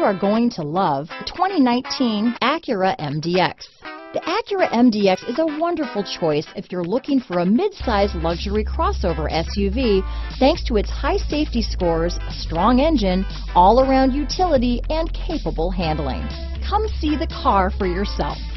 are going to love the 2019 ACURA MDX. The ACURA MDX is a wonderful choice if you're looking for a mid-size luxury crossover SUV thanks to its high safety scores, strong engine, all-around utility, and capable handling. Come see the car for yourself.